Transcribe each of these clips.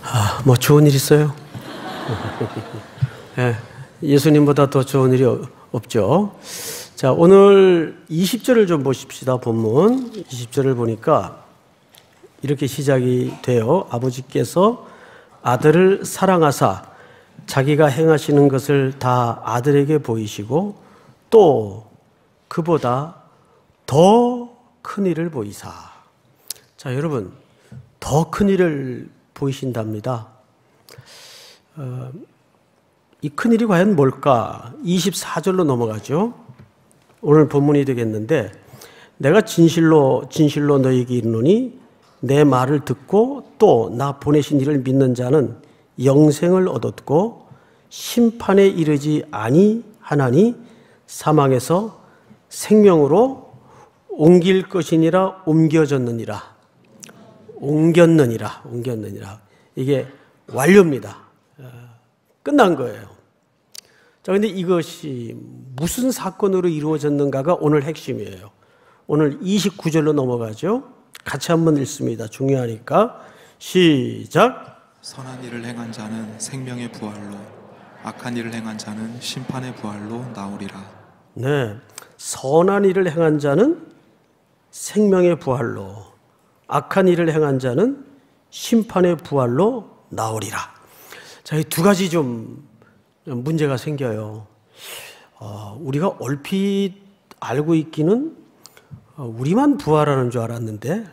뭐 좋은 일 있어요? 네, 예수님보다 더 좋은 일이 없죠. 자, 오늘 20절을 좀 보십시다. 본문 20절을 보니까 이렇게 시작이 돼요. 아버지께서 아들을 사랑하사 자기가 행하시는 것을 다 아들에게 보이시고 또 그보다 더 큰 일을 보이사. 자, 여러분, 더 큰 일을 보이신답니다. 이 큰 일이 과연 뭘까? 24절로 넘어가죠. 오늘 본문이 되겠는데, 내가 진실로 너희에게 이르노니 내 말을 듣고 또 나 보내신 이를 믿는 자는 영생을 얻었고 심판에 이르지 아니하나니 사망에서 생명으로 옮길 것이니라. 옮겼느니라. 이게 완료입니다. 끝난 거예요. 자, 근데 이것이 무슨 사건으로 이루어졌는가가 오늘 핵심이에요. 오늘 29절로 넘어가죠. 같이 한번 읽습니다. 중요하니까. 시작. 선한 일을 행한 자는 생명의 부활로, 악한 일을 행한 자는 심판의 부활로 나오리라. 네, 선한 일을 행한 자는 생명의 부활로, 악한 일을 행한 자는 심판의 부활로 나오리라. 자, 이 두 가지 좀 문제가 생겨요. 우리가 얼핏 알고 있기는 우리만 부활하는 줄 알았는데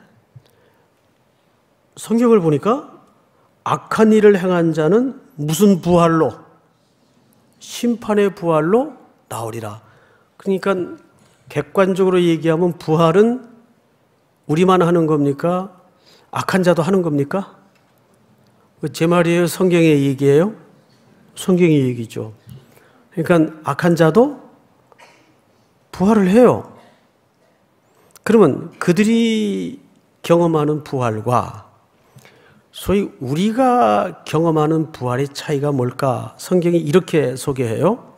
성경을 보니까 악한 일을 행한 자는 무슨 부활로? 심판의 부활로 나오리라. 그러니까 객관적으로 얘기하면 부활은 우리만 하는 겁니까? 악한 자도 하는 겁니까? 제 말이에요? 성경의 얘기예요? 성경의 얘기죠. 그러니까 악한 자도 부활을 해요. 그러면 그들이 경험하는 부활과 소위 우리가 경험하는 부활의 차이가 뭘까? 성경이 이렇게 소개해요.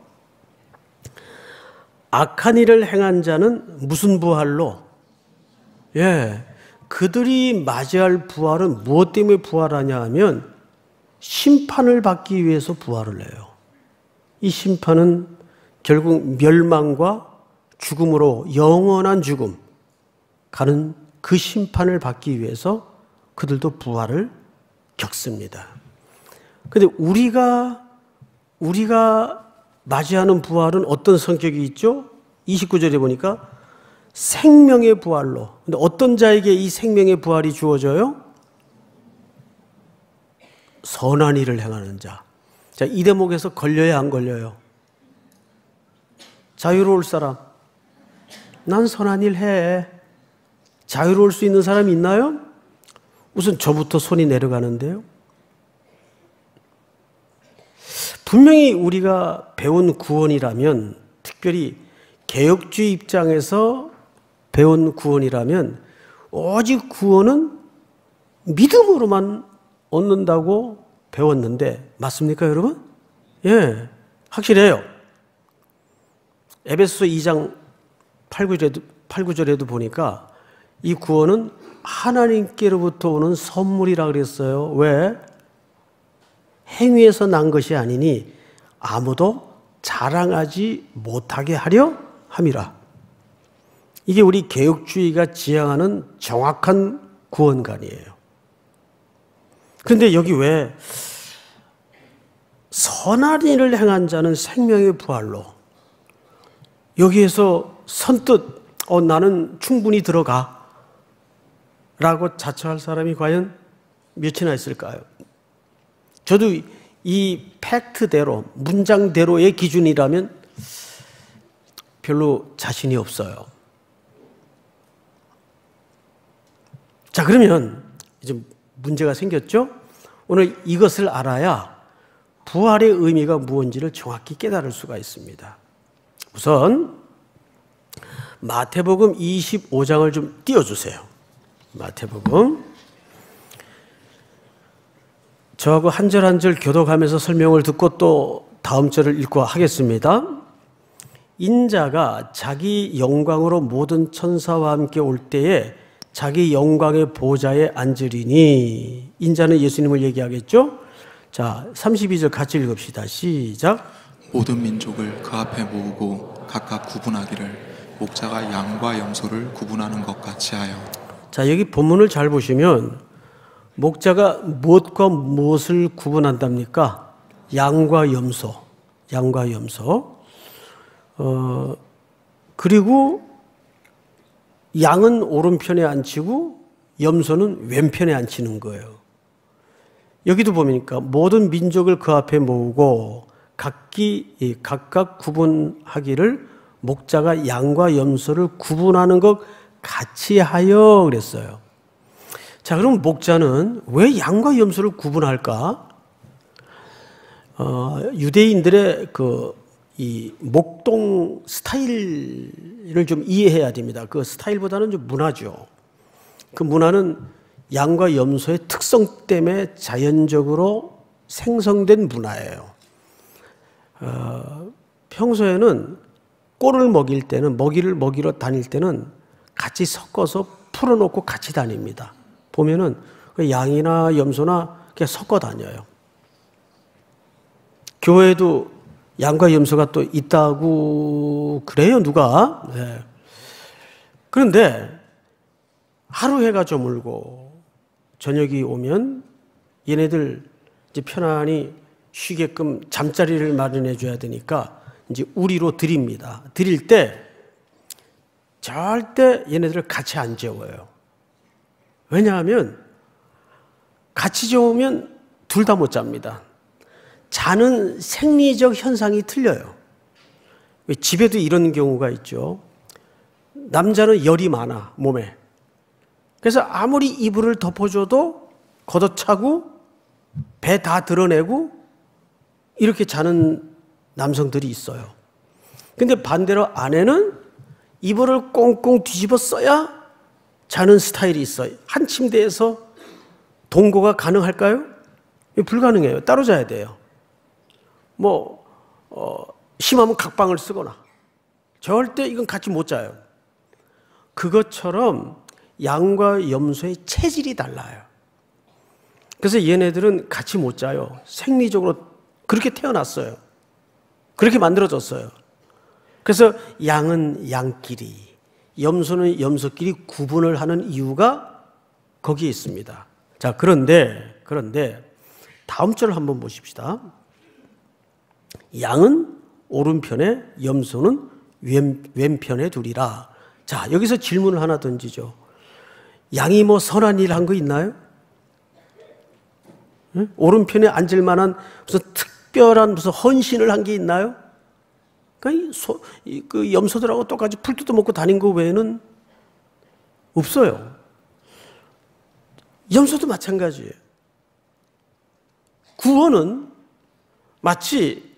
악한 일을 행한 자는 무슨 부활로? 그들이 맞이할 부활은 무엇 때문에 부활하냐 하면 심판을 받기 위해서 부활을 해요. 이 심판은 결국 멸망과 죽음으로 영원한 죽음 가는 그 심판을 받기 위해서 그들도 부활을 겪습니다. 그런데 우리가 맞이하는 부활은 어떤 성격이 있죠? 29절에 보니까 생명의 부활로. 근데 어떤 자에게 이 생명의 부활이 주어져요? 선한 일을 행하는 자. 자, 이 대목에서 걸려야 안 걸려요? 자유로울 사람. 난 선한 일 해. 자유로울 수 있는 사람이 있나요? 우선 저부터 손이 내려가는데요. 분명히 우리가 배운 구원이라면, 특별히 개혁주의 입장에서 배운 구원이라면 오직 구원은 믿음으로만 얻는다고 배웠는데 맞습니까, 여러분? 예, 확실해요. 에베소서 2장 8, 9절에도 보니까 이 구원은 하나님께로부터 오는 선물이라 그랬어요. 왜? 행위에서 난 것이 아니니 아무도 자랑하지 못하게 하려 함이라. 이게 우리 개혁주의가 지향하는 정확한 구원관이에요. 그런데 여기 왜 선한 일을 행한 자는 생명의 부활로, 여기에서 선뜻 나는 충분히 들어가 라고 자처할 사람이 과연 몇이나 있을까요? 저도 이 팩트대로, 문장대로의 기준이라면 별로 자신이 없어요. 자, 그러면 이제 문제가 생겼죠? 오늘 이것을 알아야 부활의 의미가 무엇인지를 정확히 깨달을 수가 있습니다. 우선 마태복음 25장을 좀 띄워주세요. 마태복음. 저하고 한 절 한 절 교독하면서 설명을 듣고 또 다음 절을 읽고 하겠습니다. 인자가 자기 영광으로 모든 천사와 함께 올 때에 자기 영광의 보좌에 앉으리니. 인자는 예수님을 얘기하겠죠? 자, 32절 같이 읽읍시다. 시작. 모든 민족을 그 앞에 모으고 각각 구분하기를 목자가 양과 염소를 구분하는 것 같이 하여. 자, 여기 본문을 잘 보시면 목자가 무엇과 무엇을 구분한답니까? 양과 염소. 양과 염소. 그리고 양은 오른편에 앉히고 염소는 왼편에 앉히는 거예요. 여기도 보니까 모든 민족을 그 앞에 모으고 각각 구분하기를 목자가 양과 염소를 구분하는 것 같이 하여 그랬어요. 자, 그럼 목자는 왜 양과 염소를 구분할까? 유대인들의 이 목동 스타일을 좀 이해해야 됩니다. 그 스타일보다는 좀 문화죠. 그 문화는 양과 염소의 특성 때문에 자연적으로 생성된 문화예요. 평소에는 꼴을 먹일 때는, 먹이를 먹이러 다닐 때는 같이 섞어서 풀어놓고 같이 다닙니다. 보면은 그 양이나 염소나 그냥 섞어 다녀요. 교회에도 양과 염소가 또 있다고 그래요, 누가? 네. 그런데 하루 해가 저물고 저녁이 오면 얘네들 이제 편안히 쉬게끔 잠자리를 마련해 줘야 되니까 이제 우리로 드립니다. 드릴 때 절대 얘네들을 같이 안 재워요. 왜냐하면 같이 재우면 둘 다 못 잡니다. 자는 생리적 현상이 틀려요. 집에도 이런 경우가 있죠. 남자는 열이 많아, 몸에. 그래서 아무리 이불을 덮어줘도 걷어차고 배 다 드러내고 이렇게 자는 남성들이 있어요. 근데 반대로 아내는 이불을 꽁꽁 뒤집어 써야 자는 스타일이 있어요. 한 침대에서 동거가 가능할까요? 불가능해요. 따로 자야 돼요. 심하면 각방을 쓰거나. 절대 이건 같이 못 자요. 그것처럼 양과 염소의 체질이 달라요. 그래서 얘네들은 같이 못 자요. 생리적으로 그렇게 태어났어요. 그렇게 만들어졌어요. 그래서 양은 양끼리, 염소는 염소끼리 구분을 하는 이유가 거기에 있습니다. 자, 그런데 다음 절을 한번 보십시다. 양은 오른편에, 염소는 왼편에 두리라. 자, 여기서 질문을 하나 던지죠. 양이 선한 일 한 거 있나요? 응? 오른편에 앉을 만한 무슨 특별한 무슨 헌신을 한 게 있나요? 그 염소들하고 똑같이 풀 뜯어먹고 다닌 거 외에는 없어요. 염소도 마찬가지예요. 구원은 마치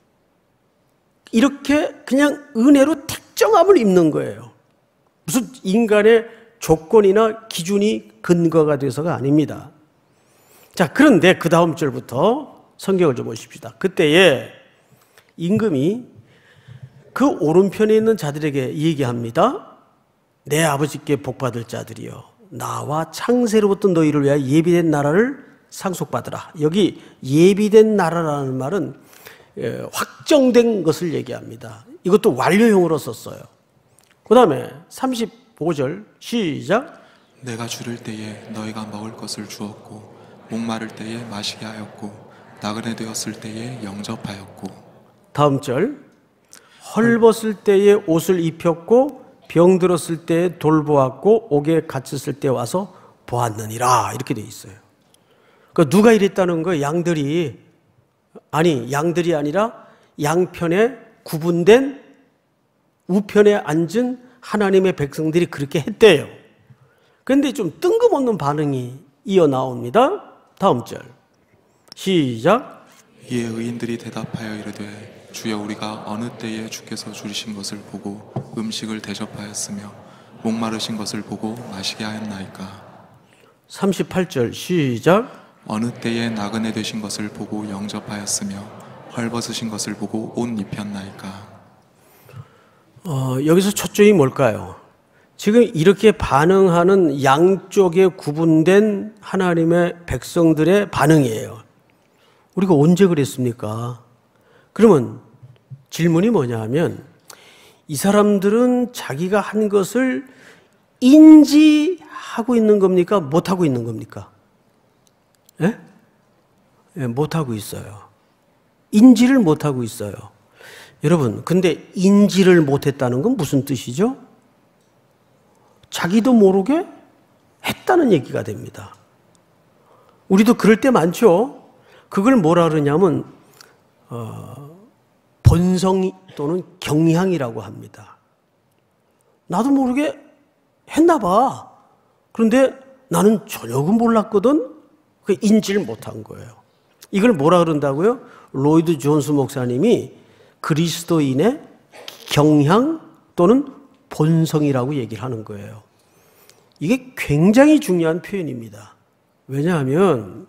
이렇게 그냥 은혜로 택정함을 입는 거예요. 무슨 인간의 조건이나 기준이 근거가 돼서가 아닙니다. 자, 그런데 그 다음 절부터 성경을 좀 보십시다. 그때에 임금이 그 오른편에 있는 자들에게 얘기합니다. 내 아버지께 복받을 자들이여, 나와 창세로부터 너희를 위하여 예비된 나라를 상속받으라. 여기 예비된 나라라는 말은 확정된 것을 얘기합니다. 이것도 완료형으로 썼어요. 그 다음에 35절 시작. 내가 줄일 때에 너희가 먹을 것을 주었고 목마를 때에 마시게 하였고 나그네 되었을 때에 영접하였고. 다음 절. 헐벗을 때에 옷을 입혔고 병들었을 때에 돌보았고 옥에 갇혔을 때 와서 보았느니라. 이렇게 돼 있어요. 그 누가 이랬다는 거예요? 양들이 아니라 양편에 구분된 우편에 앉은 하나님의 백성들이 그렇게 했대요. 그런데 좀 뜬금없는 반응이 이어 나옵니다. 다음 절 시작. 이에 의인들이 대답하여 이르되 주여 우리가 어느 때에 주께서 줄이신 것을 보고 음식을 대접하였으며 목마르신 것을 보고 마시게 하였나이까. 38절 시작. 어느 때에 나그네 되신 것을 보고 영접하였으며 헐벗으신 것을 보고 옷 입혔나이까. 여기서 초점이 뭘까요? 지금 이렇게 반응하는 양쪽에 구분된 하나님의 백성들의 반응이에요. 우리가 언제 그랬습니까? 그러면 질문이 뭐냐 하면 이 사람들은 자기가 한 것을 인지하고 있는 겁니까? 못하고 있는 겁니까? 예? 예, 못하고 있어요. 인지를 못하고 있어요. 여러분, 근데 인지를 못했다는 건 무슨 뜻이죠? 자기도 모르게 했다는 얘기가 됩니다. 우리도 그럴 때 많죠? 그걸 뭐라 그러냐면 본성 또는 경향이라고 합니다. 나도 모르게 했나 봐. 그런데 나는 전혀 몰랐거든. 그 인지를 못한 거예요. 이걸 뭐라 그런다고요? 로이드 존스 목사님이 그리스도인의 경향 또는 본성이라고 얘기를 하는 거예요. 이게 굉장히 중요한 표현입니다. 왜냐하면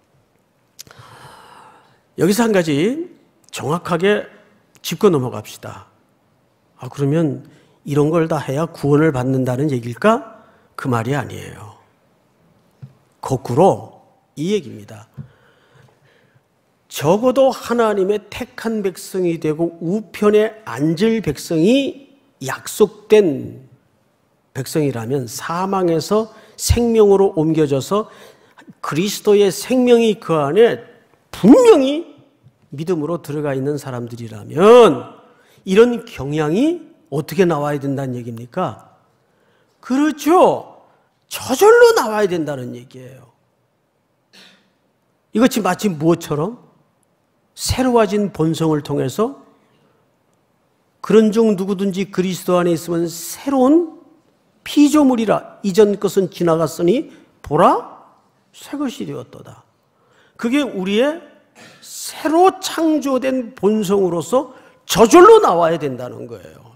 여기서 한 가지 정확하게 짚고 넘어갑시다. 그러면 이런 걸 다 해야 구원을 받는다는 얘기일까? 그 말이 아니에요. 거꾸로 이 얘기입니다. 적어도 하나님의 택한 백성이 되고 우편에 앉을 백성이 약속된 백성이라면 사망에서 생명으로 옮겨져서 그리스도의 생명이 그 안에 분명히 믿음으로 들어가 있는 사람들이라면 이런 경향이 어떻게 나와야 된다는 얘기입니까? 그렇죠. 저절로 나와야 된다는 얘기예요. 이것이 마치 무엇처럼? 새로워진 본성을 통해서 그런 중 누구든지 그리스도 안에 있으면 새로운 피조물이라 이전 것은 지나갔으니 보라 새 것이 되었도다. 그게 우리의 새로 창조된 본성으로서 저절로 나와야 된다는 거예요.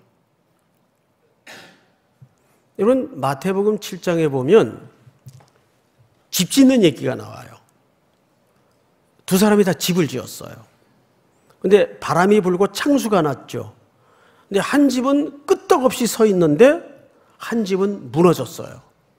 여러분 마태복음 7장에 보면 집 짓는 얘기가 나와요. 두 사람이 다 집을 지었어요. 근데 바람이 불고 창수가 났죠. 근데 한 집은 끄떡없이 서 있는데 한 집은 무너졌어요.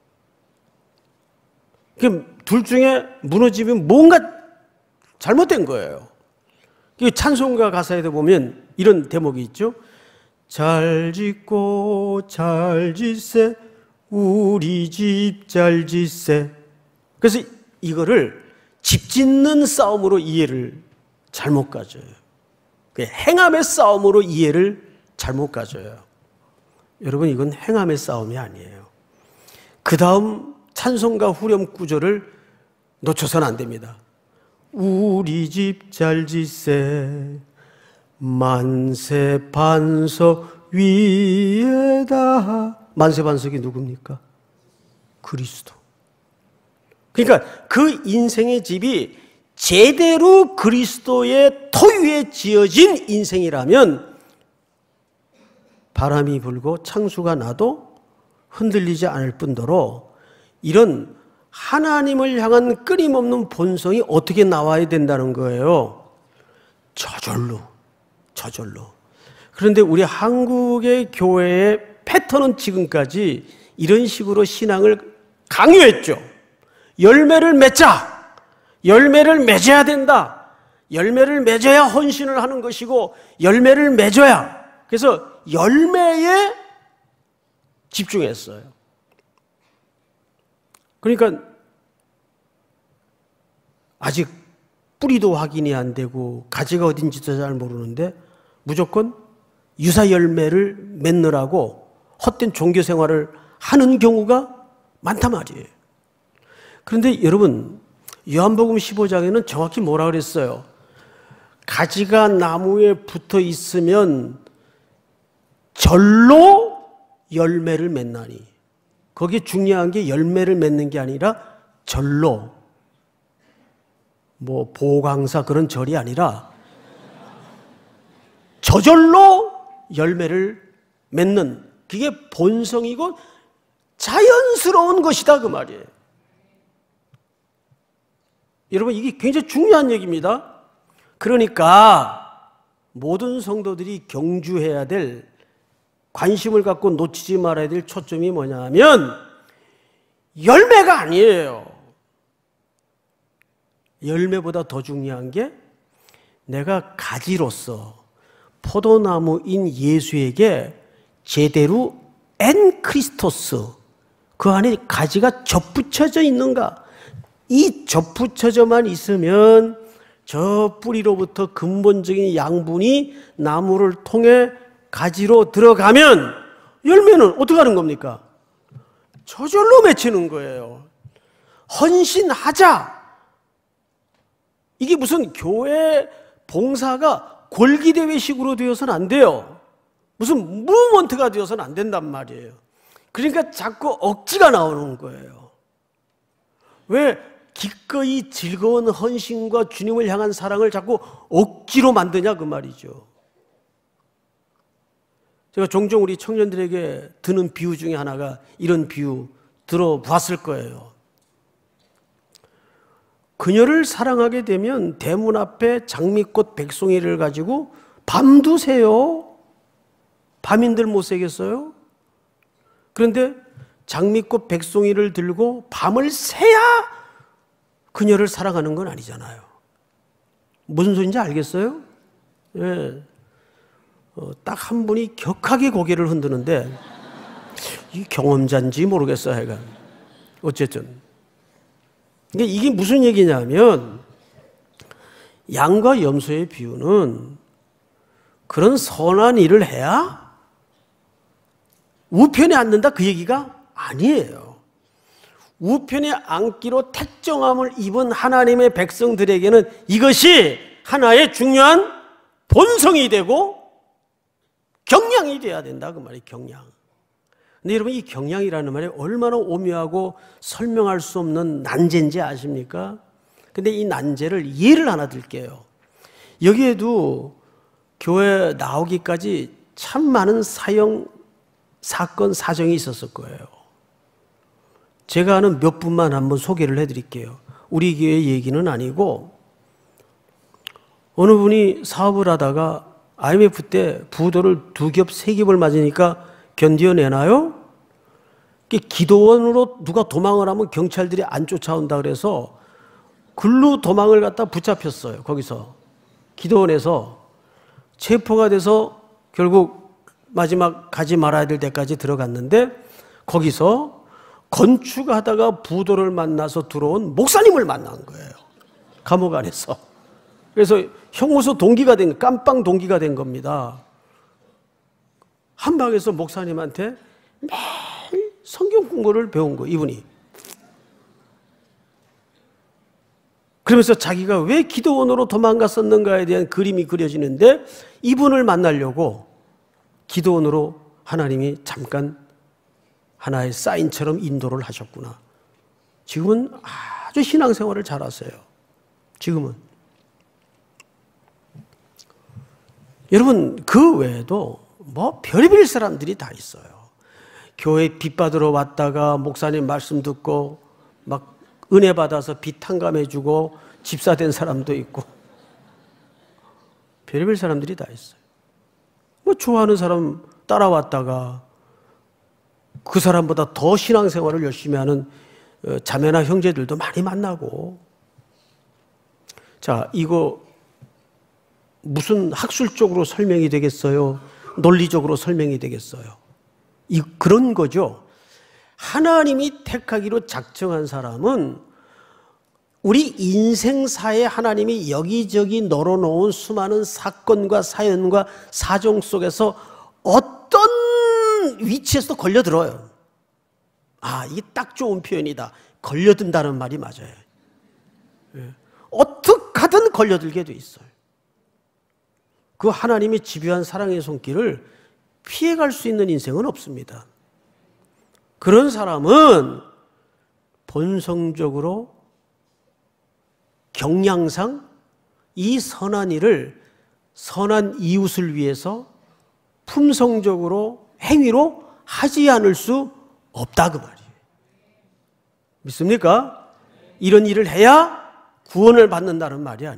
둘 중에 무너지면 뭔가 잘못된 거예요. 찬송가 가사에도 보면 이런 대목이 있죠. 잘 짓고 잘 짓세 우리 집 잘 짓세. 그래서 이거를 집 짓는 싸움으로 이해를 잘못 가져요. 행함의 싸움으로 이해를 잘못 가져요. 여러분 이건 행함의 싸움이 아니에요. 그 다음 찬송가 후렴 구절을 놓쳐서는 안 됩니다. 우리 집 잘 짓세 만세 반석 위에다. 만세 반석이 누굽니까? 그리스도. 그러니까 그 인생의 집이 제대로 그리스도의 토 위에 지어진 인생이라면 바람이 불고 창수가 나도 흔들리지 않을 뿐더러 이런 하나님을 향한 끊임없는 본성이 어떻게 나와야 된다는 거예요? 저절로. 그런데 우리 한국의 교회의 패턴은 지금까지 이런 식으로 신앙을 강요했죠. 열매를 맺자. 열매를 맺어야 된다. 열매를 맺어야 헌신을 하는 것이고 열매를 맺어야. 그래서 열매에 집중했어요. 그러니까 아직 뿌리도 확인이 안 되고 가지가 어딘지도 잘 모르는데 무조건 유사 열매를 맺느라고 헛된 종교 생활을 하는 경우가 많단 말이에요. 그런데 여러분 요한복음 15장에는 정확히 뭐라 그랬어요? 가지가 나무에 붙어 있으면 절로 열매를 맺나니. 거기에 중요한 게 열매를 맺는 게 아니라 절로. 뭐 보강사 그런 절이 아니라 저절로 열매를 맺는 그게 본성이고 자연스러운 것이다 그 말이에요. 여러분 이게 굉장히 중요한 얘기입니다. 그러니까 모든 성도들이 경주해야 될 관심을 갖고 놓치지 말아야 될 초점이 뭐냐면 열매가 아니에요. 열매보다 더 중요한 게 내가 가지로서 포도나무인 예수에게 제대로 엔 크리스토스, 그 안에 가지가 접붙여져 있는가? 이 접붙여져만 있으면 저 뿌리로부터 근본적인 양분이 나무를 통해 가지로 들어가면 열매는 어떻게 하는 겁니까? 저절로 맺히는 거예요. 헌신하자. 이게 무슨 교회 봉사가 골기대회식으로 되어서는 안 돼요. 무슨 무브먼트가 되어서는 안 된단 말이에요. 그러니까 자꾸 억지가 나오는 거예요. 왜 기꺼이 즐거운 헌신과 주님을 향한 사랑을 자꾸 억지로 만드냐 그 말이죠. 제가 종종 우리 청년들에게 드는 비유 중에 하나가 이런 비유 들어봤을 거예요. 그녀를 사랑하게 되면 대문 앞에 장미꽃 백송이를 가지고 밤두세요. 밤인들 못 새겠어요? 그런데 장미꽃 백송이를 들고 밤을 새야 그녀를 사랑하는 건 아니잖아요. 무슨 소리인지 알겠어요? 예. 딱 한 분이 격하게 고개를 흔드는데 이 경험자인지 모르겠어요. 하여간 어쨌든 이게 무슨 얘기냐면 양과 염소의 비유는 그런 선한 일을 해야 우편에 앉는다 그 얘기가 아니에요. 우편에 앉기로 택정함을 입은 하나님의 백성들에게는 이것이 하나의 중요한 본성이 되고 경량이 돼야 된다 그 말이에요. 경량. 근데 여러분 이 경량이라는 말이 얼마나 오묘하고 설명할 수 없는 난제인지 아십니까? 근데 이 난제를 예를 하나 들게요. 여기에도 교회 나오기까지 참 많은 사건, 사정이 있었을 거예요. 제가 아는 몇 분만 한번 소개를 해드릴게요. 우리 교회 얘기는 아니고 어느 분이 사업을 하다가 IMF 때 부도를 2겹, 3겹을 맞으니까 견뎌내나요? 기도원으로 누가 도망을 하면 경찰들이 안 쫓아온다 그래서 글로 도망을 갖다 붙잡혔어요. 거기서 기도원에서 체포가 돼서 결국 마지막 가지 말아야 될 데까지 들어갔는데 거기서 건축하다가 부도를 만나서 들어온 목사님을 만난 거예요. 감옥 안에서. 그래서 형무소 동기가 깜빵 동기가 된 겁니다. 한 방에서 목사님한테 매일 성경 공부를 배운 거예요. 이분이. 그러면서 자기가 왜 기도원으로 도망갔었는가에 대한 그림이 그려지는데 이분을 만나려고 기도원으로 하나님이 잠깐 하나의 사인처럼 인도를 하셨구나. 지금은 아주 신앙생활을 잘하세요. 지금은. 여러분 그 외에도 뭐 별의별 사람들이 다 있어요. 교회 빚 받으러 왔다가 목사님 말씀 듣고 막 은혜 받아서 빚 탕감해주고 집사 된 사람도 있고 별의별 사람들이 다 있어요. 뭐 좋아하는 사람 따라왔다가 그 사람보다 더 신앙생활을 열심히 하는 자매나 형제들도 많이 만나고. 자, 이거 무슨 학술적으로 설명이 되겠어요? 논리적으로 설명이 되겠어요? 그런 거죠. 하나님이 택하기로 작정한 사람은 우리 인생사에 하나님이 여기저기 널어놓은 수많은 사건과 사연과 사정 속에서 어떤 위치에서도 걸려들어요. 이게 딱 좋은 표현이다. 걸려든다는 말이 맞아요. 어떻게 하든 걸려들게 돼 있어요. 그 하나님이 집요한 사랑의 손길을 피해갈 수 있는 인생은 없습니다. 그런 사람은 본성적으로 경량상 이 선한 일을 선한 이웃을 위해서 품성적으로 행위로 하지 않을 수 없다 그 말이에요. 믿습니까? 이런 일을 해야 구원을 받는다는 말이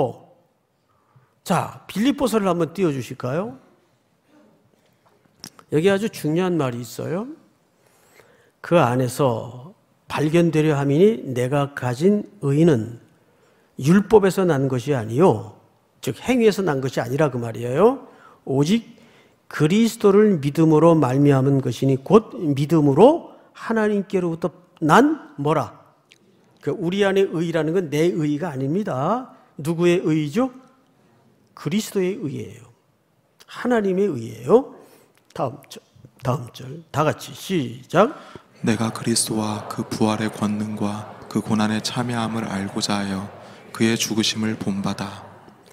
아니고. 자, 빌립보서를 한번 띄워주실까요? 여기 아주 중요한 말이 있어요. 그 안에서 발견되려 함이니 내가 가진 의는 율법에서 난 것이 아니요, 즉 행위에서 난 것이 아니라 그 말이에요. 오직 그리스도를 믿음으로 말미암은 것이니 곧 믿음으로 하나님께로부터 난 뭐라? 그 우리 안의 의라는 건 내 의가 아닙니다. 누구의 의죠? 그리스도의 의예요. 하나님의 의예요. 다음 절 다 같이 시작. 내가 그리스도와 그 부활의 권능과 그 고난에 참여함을 알고자 하여 그의 죽으심을 본받아.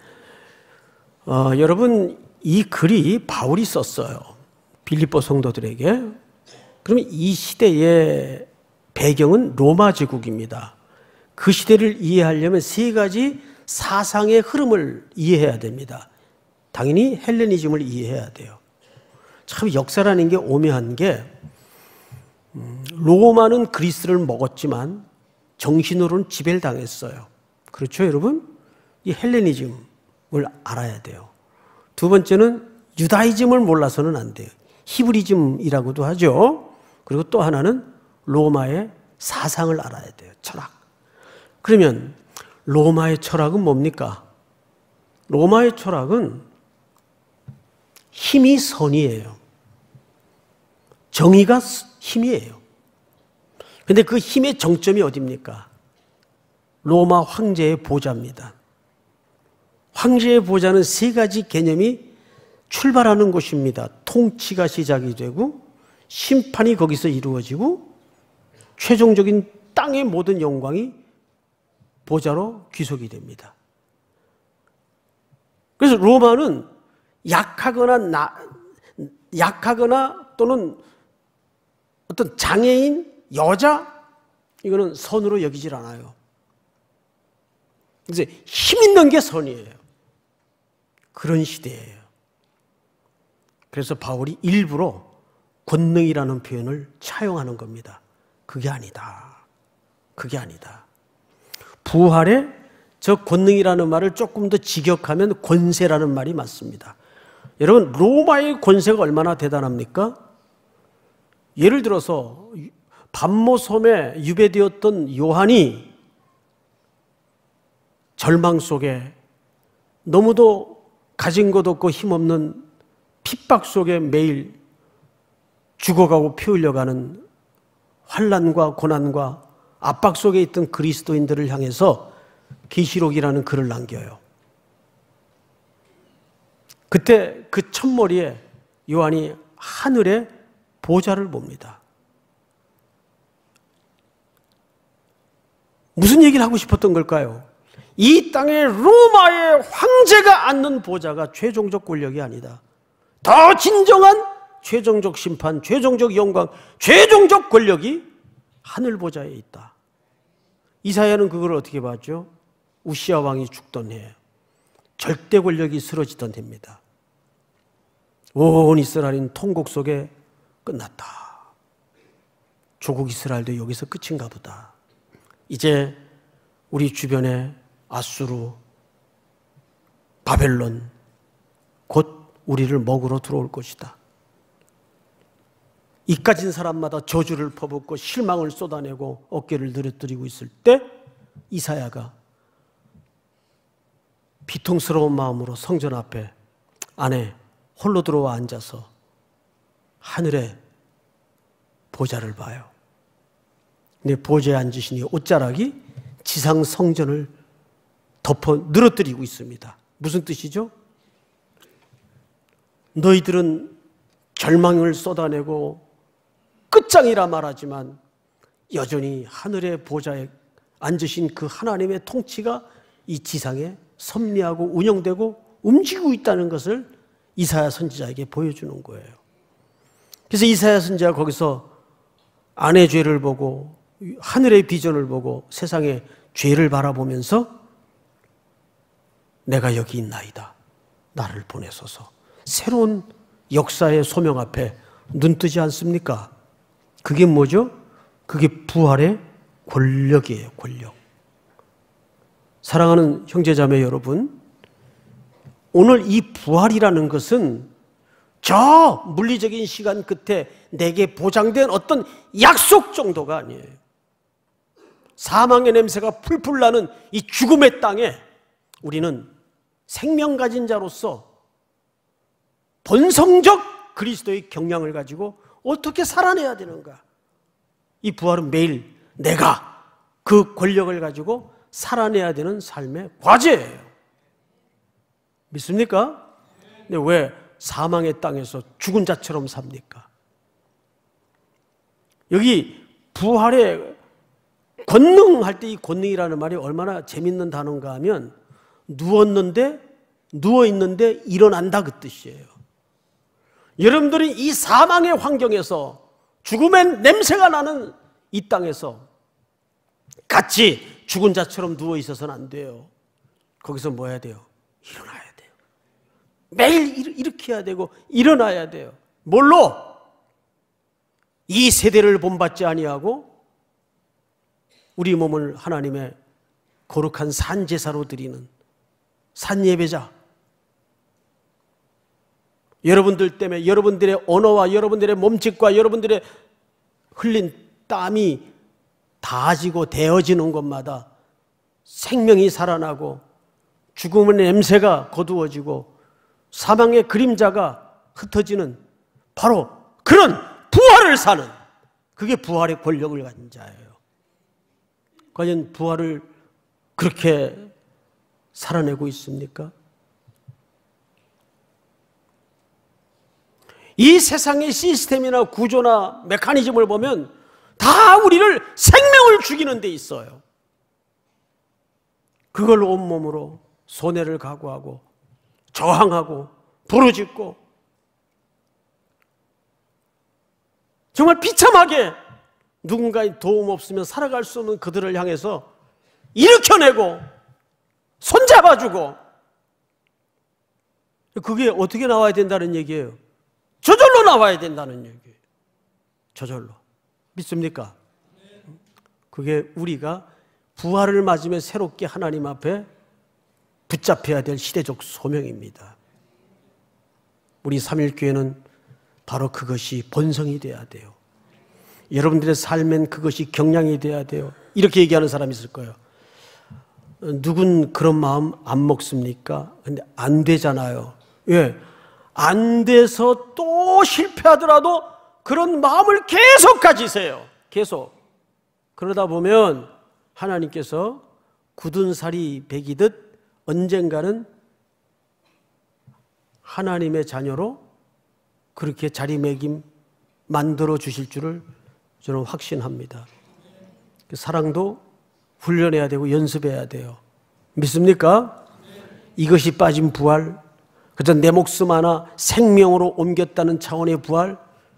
여러분, 이 글이 바울이 썼어요. 빌립보 성도들에게. 그러면 이 시대의 배경은 로마 제국입니다. 그 시대를 이해하려면 세 가지 사상의 흐름을 이해해야 됩니다. 당연히 헬레니즘을 이해해야 돼요. 참 역사라는 게 오묘한 게, 로마는 그리스를 먹었지만 정신으로는 지배를 당했어요. 그렇죠, 여러분? 이 헬레니즘을 알아야 돼요. 두 번째는 유다이즘을 몰라서는 안 돼요. 히브리즘이라고도 하죠. 그리고 또 하나는 로마의 사상을 알아야 돼요. 철학. 그러면 로마의 철학은 뭡니까? 로마의 철학은 힘이 선이에요. 정의가 힘이에요. 근데 그 힘의 정점이 어디입니까? 로마 황제의 보좌입니다. 황제의 보좌는 세 가지 개념이 출발하는 곳입니다. 통치가 시작이 되고, 심판이 거기서 이루어지고, 최종적인 땅의 모든 영광이 보좌로 귀속이 됩니다. 그래서 로마는 약하거나 또는 어떤 장애인, 여자, 이거는 선으로 여기질 않아요. 그래서 힘 있는 게 선이에요. 그런 시대예요. 그래서 바울이 일부러 권능이라는 표현을 차용하는 겁니다. 그게 아니다. 그게 아니다. 부활에 저 권능이라는 말을 조금 더 직역하면 권세라는 말이 맞습니다. 여러분, 로마의 권세가 얼마나 대단합니까? 예를 들어서 반모섬에 유배되었던 요한이 절망 속에 너무도 가진 것 없고 힘없는 핍박 속에 매일 죽어가고 피 흘려가는 환난과 고난과 압박 속에 있던 그리스도인들을 향해서 계시록이라는 글을 남겨요. 그때 그 첫머리에 요한이 하늘의 보좌를 봅니다. 무슨 얘기를 하고 싶었던 걸까요? 이 땅에 로마의 황제가 앉는 보좌가 최종적 권력이 아니다. 더 진정한 최종적 심판, 최종적 영광, 최종적 권력이 하늘 보좌에 있다. 이사야는 그걸 어떻게 봤죠? 우시아 왕이 죽던 해, 절대 권력이 쓰러지던 해입니다. 온 이스라엘은 통곡 속에 끝났다. 조국 이스라엘도 여기서 끝인가 보다. 이제 우리 주변에 아수르, 바벨론 곧 우리를 먹으러 들어올 것이다. 이까진 사람마다 저주를 퍼붓고 실망을 쏟아내고 어깨를 늘어뜨리고 있을 때 이사야가 비통스러운 마음으로 성전 앞에 안에 홀로 들어와 앉아서 하늘의 보좌를 봐요. 근데 보좌에 앉으시니 옷자락이 지상 성전을 덮어 늘어뜨리고 있습니다. 무슨 뜻이죠? 너희들은 절망을 쏟아내고 끝장이라 말하지만 여전히 하늘의 보좌에 앉으신 그 하나님의 통치가 이 지상에 섭리하고 운영되고 움직이고 있다는 것을 이사야 선지자에게 보여주는 거예요. 그래서 이사야 선지자가 거기서 아내 죄를 보고 하늘의 비전을 보고 세상의 죄를 바라보면서 내가 여기 있나이다. 나를 보내소서. 새로운 역사의 소명 앞에 눈뜨지 않습니까? 그게 뭐죠? 그게 부활의 권력이에요. 권력. 사랑하는 형제자매 여러분, 오늘 이 부활이라는 것은 저 물리적인 시간 끝에 내게 보장된 어떤 약속 정도가 아니에요. 사망의 냄새가 풀풀 나는 이 죽음의 땅에 우리는 생명 가진 자로서 본성적 그리스도의 경향을 가지고 어떻게 살아내야 되는가? 이 부활은 매일 내가 그 권력을 가지고 살아내야 되는 삶의 과제예요. 믿습니까? 근데 왜 사망의 땅에서 죽은 자처럼 삽니까? 여기 부활의 권능할 때 이 권능이라는 말이 얼마나 재밌는 단어인가 하면 누워있는데 일어난다 그 뜻이에요. 여러분들이 이 사망의 환경에서 죽음의 냄새가 나는 이 땅에서 같이 죽은 자처럼 누워있어서는 안 돼요. 거기서 뭐 해야 돼요? 일어나야 돼요. 매일 일으켜야 되고 일어나야 돼요. 뭘로? 이 세대를 본받지 아니하고 우리 몸을 하나님의 거룩한 산제사로 드리는 산예배자, 여러분들 때문에 여러분들의 언어와 여러분들의 몸짓과 여러분들의 흘린 땀이 다지고 데어지는 것마다 생명이 살아나고 죽음의 냄새가 거두어지고 사망의 그림자가 흩어지는 바로 그런 부활을 사는, 그게 부활의 권력을 가진 자예요. 과연 부활을 그렇게 살아내고 있습니까? 이 세상의 시스템이나 구조나 메커니즘을 보면 다 우리를 생명을 죽이는 데 있어요. 그걸 온몸으로 손해를 각오하고 저항하고 부르짖고 정말 비참하게 누군가의 도움 없으면 살아갈 수 없는 그들을 향해서 일으켜내고 손잡아주고, 그게 어떻게 나와야 된다는 얘기예요? 저절로 나와야 된다는 얘기예요. 저절로. 믿습니까? 그게 우리가 부활을 맞으며 새롭게 하나님 앞에 붙잡혀야 될 시대적 소명입니다. 우리 삼일교회는 바로 그것이 본성이 돼야 돼요. 여러분들의 삶엔 그것이 경향이 돼야 돼요. 이렇게 얘기하는 사람이 있을 거예요. 누군 그런 마음 안 먹습니까? 근데 안 되잖아요. 왜? 안 돼서 또 실패하더라도 그런 마음을 계속 가지세요. 계속. 그러다 보면 하나님께서 굳은 살이 배기듯 언젠가는 하나님의 자녀로 그렇게 자리매김 만들어 주실 줄을 저는 확신합니다. 사랑도 훈련해야 되고 연습해야 돼요. 믿습니까? 이것이 빠진 부활, 그저 내 목숨 하나 생명으로 옮겼다는 차원의 부활,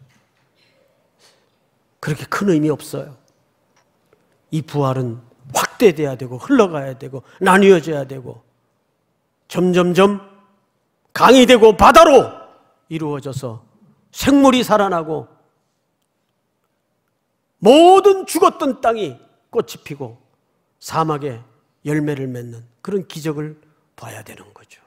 그렇게 큰 의미 없어요. 이 부활은 확대돼야 되고 흘러가야 되고 나뉘어져야 되고 점점점 강이 되고 바다로 이루어져서 생물이 살아나고 모든 죽었던 땅이 꽃이 피고 사막에 열매를 맺는 그런 기적을 봐야 되는 거죠.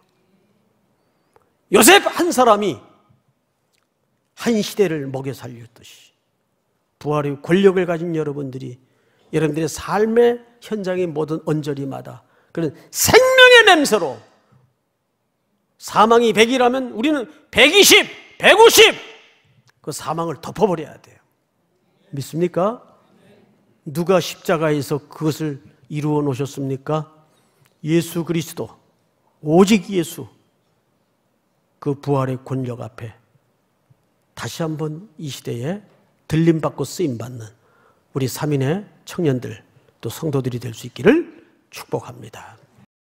요셉 한 사람이 한 시대를 먹여 살렸듯이 부활의 권력을 가진 여러분들이 여러분들의 삶의 현장의 모든 언저리마다 그런 생명의 냄새로, 사망이 100이라면 우리는 120, 150 그 사망을 덮어버려야 돼요. 믿습니까? 누가 십자가에서 그것을 이루어 놓으셨습니까? 예수 그리스도, 오직 예수, 그 부활의 권력 앞에 다시 한번 이 시대에 들림받고 쓰임받는 우리 삼인의 청년들 또 성도들이 될 수 있기를 축복합니다.